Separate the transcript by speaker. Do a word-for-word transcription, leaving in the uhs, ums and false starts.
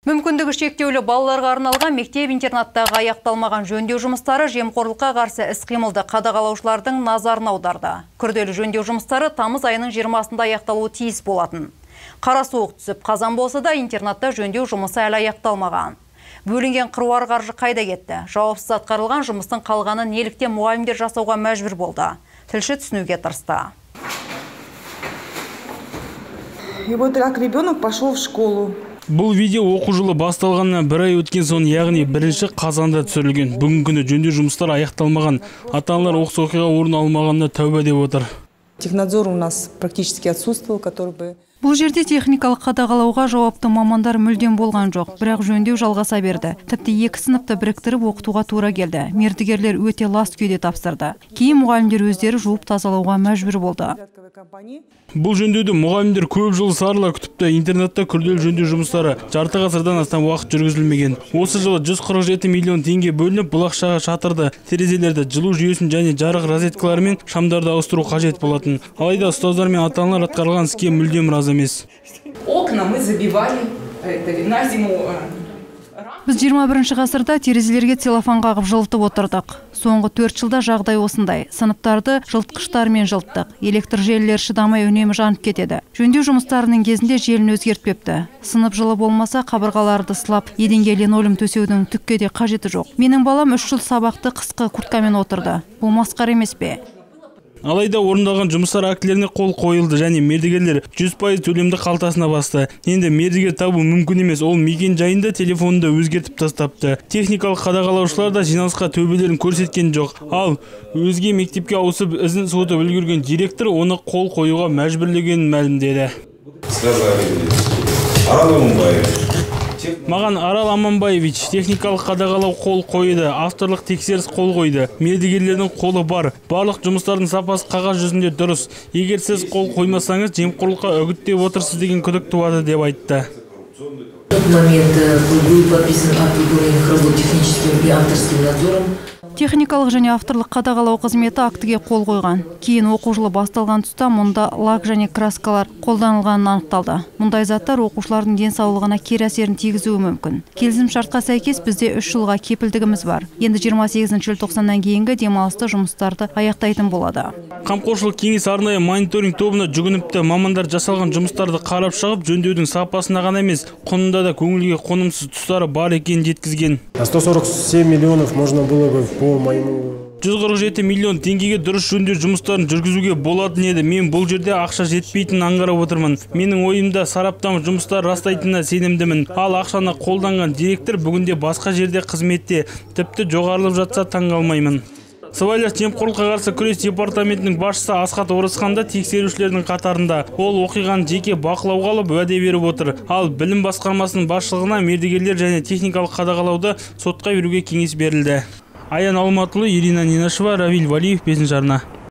Speaker 1: Мүмкіндігі шектеулі балаларға арналған мектеп-интернаттағы аяқталмаған жөндеу жұмыстары жемқорлыққа қарсы іс-қимылды қадағалаушылардың назарын аударды. Күрделі жөндеу жұмыстары тамыз айының жиырмасында аяқталуы тиіс болатын. Қара суық түсіп, қазан болса да интернатта жөндеу жұмысы әлі аяқталмаған. Бөлінген қыруар қаржы қайда кетті? Жауапсыз атқарылған жұмыстың қалғаны неліктен мұғалімдер жасауға мәжбүр болды? Тілші түсінуге тырысты.
Speaker 2: И вот как ребенок пошел в школу.
Speaker 3: Бұл видео оқу жылы басталғанына бір ай өткен соң, яғни бірінші қазанда түсірілген. Бүгінгі күні жөндеу жұмыстары аяқталмаған. Ата-аналар оқыс оқиға орын алмағанына тәуба деп отыр.
Speaker 2: Технадзор у нас практически отсутствовал, который бы...
Speaker 1: Бұл жерде техникалық қадағалауға жауапты мамандар мүлдем болған жоқ, бірақ жөндеу жалғаса берді. Тіпті екі сыныпты біріктіріп оқытуға тура келді. Мердігерлер өте лас күйде тапсырды. Кейін мұғалімдер өздері жуып тазалауға мәжбүр болды.
Speaker 3: Бұл жөндеуді мұғалімдер көп жыл сарыла күтіпті. Интернатта күрделі жөндеу жұмыстары жарты ғасырдан астам уақыт жүргізілмеген. Осы жылы жүз қырық жеті миллион теңге бөлініп, бұл ақшаға шатырды, терезелерді, жылу жүйесін және жарық розеткалары мен шамдарды ауыстыру қажет болатын. Алайда ұстаздар мен ата-аналар атқарылған іске мүлдем разы емес.
Speaker 2: Окна мы забивали на зиму.
Speaker 1: Біз жиырма бірінші ғасырда терезелерге целлофан қағып жылытып отырдық. Соңғы төрт жылда жағдай осындай. Сыныптарды жылытқыштармен жылыттық. Электр желілер шыдамай үнемі жанып кетеді. Жөндеу жұмыстарының кезінде желін өзгертпепті. Сынып жылы болмаса, қабырғаларды сылап, еденге линолеум төсеудің түкке де қажеті жоқ. Менің балам үш жыл сабақты қысқы курткамен отырды. Бұл масқара емес пе?
Speaker 3: Алайда орындалған жұмыстар актілеріне қол қойылды және мердігерлер жүз пайыз төлемді қалтасына басты. Енді мердігер табу мүмкін емес, ол мекен жайында телефонды өзгертіп тастапты. Техникалық қадағалаушылар да жиналысқа төбелерін көрсеткен жоқ. Ал өзге мектепке ауысып ізін суытып үлгерген директор оны қол қоюға мәжбүрлегенін мәлімдеді. Маған Арал Аманбаевич техникалық қадағалау қол қойды, авторлық тексеріс қол қойды. Мердігерлердің қолы бар. Барлық жұмыстардың сапасы қағаз жүзінде дұрыс. Егер сіз қол қоймасаңыз, жемқорлыққа үгіттеп отырсыз деген күдік туады деп айтты.
Speaker 1: Техникалық және авторлық қадағалау қызметі актіге қол қойған. Кейін оқу жылы басталған тұста мұнда лак және краскалар қолданылғанын анықталды. Мұндай заттар оқушылардың денсаулығына кері әсерін тигізуі мүмкін. Келісім шартқа сәйкес бізде үш жылға кепілдігіміз бар. Енді жиырма сегізінші желтоқсаннан кейінгі демалысты жұмыстарды аяқтайтын болады.
Speaker 3: Қамқоршылық кеңес арнайы мониторинг тобына жүгініпті. Мамандар жасалған жұмыстарды қарап шығып, жөндеудің сапасына ғана емес, құнында да көңілге қонымсыз тұстары бар екенін жеткізген.
Speaker 4: сто сорок семь миллионов можно было бы по моему...
Speaker 3: жүз қырық жеті миллион теңгеге дұрыс жөндеу жұмыстарын жүргізуге болатын еді. Мен бұл жерде ақша жетпейтінін аңғарып отырмын. Менің ойымда сараптама жұмыстар растайтынына сенімдімін. Ал ақшаны қолданған директор бүгінде басқа жерде қызметте, тіпті жоғарылып жатса таңғалмаймын. Сыбайлас жемқорлыққа қарсы күрес департаментінің басшысы Асхат Орысханда тексерушілердің қатарында. Ол оқиғаны жеке бақылауға алып уәде беріп отыр. Ал білім басқармасының басшылығына мердігерлер және техникалық қадағалауды сотқа беруге кеңес берілді. Аян Алматылы, Ирина Нинашева, Равиль Валиев, бесінші арна.